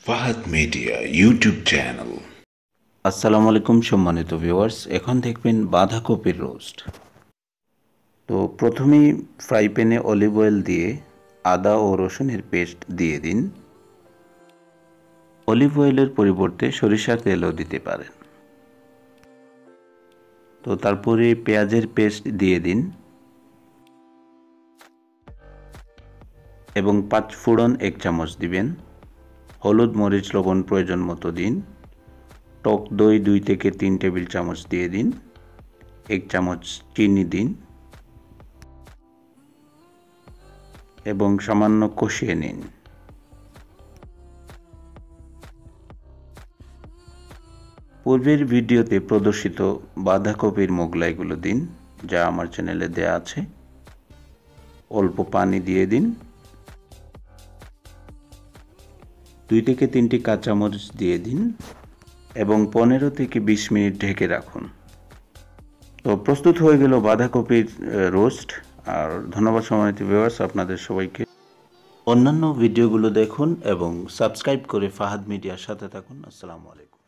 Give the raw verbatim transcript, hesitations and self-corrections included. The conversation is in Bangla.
Fahad media YouTube channel. আসসালামু আলাইকুম সম্মানিত ভিউয়ার্স, এখন দেখবেন বাঁধাকপির রোস্ট। তো প্রথমেই ফ্রাই প্যানে অলিভ অয়েল দিয়ে আদা ও রসুনের পেস্ট দিয়ে দিন। অলিভ অয়েলের পরিবর্তে সরিষার তেলও দিতে পারেন। তো তারপরে পেঁয়াজের পেস্ট দিয়ে দিন এবং পাঁচ ফোড়ন এক চামচ দিবেন। হলুদ মরিচ লবণ প্রয়োজন মতো দিন। টক দই দুই থেকে তিন টেবিল চামচ দিয়ে দিন। এক চামচ চিনি দিন এবং সামান্য কষিয়ে নিন। পূর্বের ভিডিওতে প্রদর্শিত বাঁধাকপির মোগলাইগুলো দিন, যা আমার চ্যানেলে দেয়া আছে। অল্প পানি দিয়ে দিন। দুই থেকে তিনটি কাঁচামরিচ দিয়ে দিন এবং পনেরো থেকে বিশ মিনিট ঢেকে রাখুন। তো প্রস্তুত হয়ে গেল বাঁধাকপির রোস্ট। আর ধন্যবাদ সম্মানিত ভিউয়ার্স আপনাদের সবাইকে। অন্যান্য ভিডিওগুলো দেখুন এবং সাবস্ক্রাইব করে ফাহাদ মিডিয়ার সাথে থাকুন। আসসালামু আলাইকুম।